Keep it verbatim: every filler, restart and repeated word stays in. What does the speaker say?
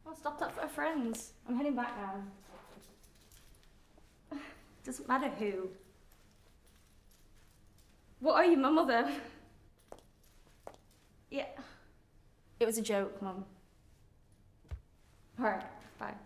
I stopped up for her friends. I'm heading back now. Doesn't matter who. What are you, my mother? Yeah. It was a joke, Mum. Alright, bye.